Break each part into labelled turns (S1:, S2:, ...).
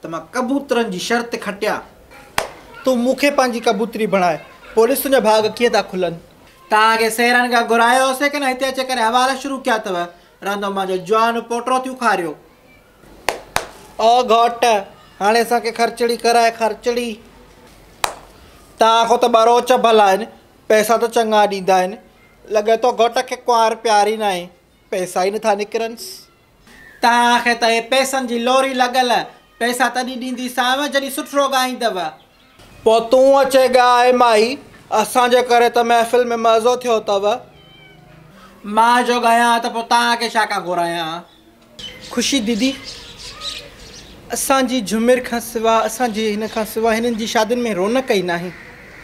S1: त मां कबूतरनि जी शर्त खटिया। तूं मूंखे पंहिंजी कबूतरी बणाए, पुलिस तुंहिंजा भाग कीअं था खुलनि? तव्हांखे सेरनि खां घुरायोसीं की न हिते अची करे हवाला शुरू कया अथव? रहंदो मुंहिंजो जवान पोटो थियूं खारियो। ओ घोट, हाणे असांखे खर्चड़ी कराए, खर्चड़ी। तव्हां खां त बरोच भला आहिनि, पैसा त चङा ॾींदा आहिनि। लॻे थो घोट खे कुंवार प्यार ई न आहे, पैसा ई नथा निकिरनिसि। तव्हांखे त हे पैसनि जी लोरी लॻल, पैसा तॾहिं ॾींदीसांव जॾहिं सुठो ॻाईंदव। पोइ तूं अचे ॻाए माई, असांजे करे त महफ़िल में मज़ो थियो अथव। मां जो ॻायां त पोइ तव्हांखे छा का घुरायां? ख़ुशी दीदी, असांजी झुमिर खां सवाइ, असांजी हिन खां सवाइ हिननि जी शादियुनि में रौनक ई न आहे।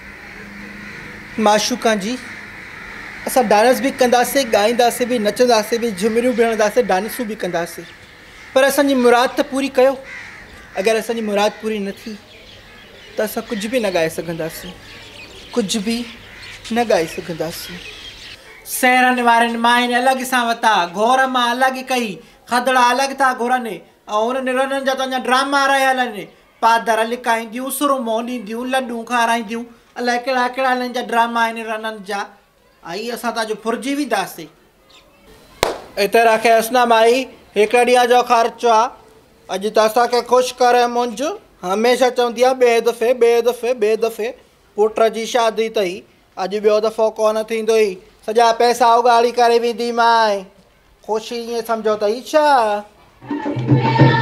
S1: माशूका जी, असां डांस बि कंदासीं, ॻाईंदासीं बि, नचंदासीं बि, झुमिरियूं बि हणंदासीं, डांसूं बि कंदासीं, पर असांजी मुराद त पूरी कयो। अगरि असांजी मुराद पूरी न थी त असां कुझु बि न ॻाए सघंदासीं, कुझु बि न ॻाए सघंदासीं। सेरनि वारनि माइनि अलॻि सां वरिता, घोर मां अलॻि कई, खदड़ा अलॻि था घुरनि, ऐं उन्हनि रननि जा त अञा ड्रामा रहियल आहिनि। पादर लिकाईंदियूं, सुरमो ॾींदियूं, लॾूं खाराईंदियूं, अलाए कहिड़ा कहिड़ा हिननि जा ड्रामा आहिनि रननि जा। आई असां त अॼु फुरिजी वेंदासीं। हिते रखेसि न माई, हिकु ॾींहं जो ख़र्चु आहे। अॼु त असांखे ख़ुशि करे मुंझ, हमेशह चवंदी आहे ॿिए दफ़े, ॿिए दफ़े, ॿिए दफ़े। पुट जी शादी अथई, अॼु ॿियो दफ़ो कोन थींदो ई, सॼा पैसा उगाड़ी करे वेंदी माए। ख़ुशी ईअं सम्झो अथई छा?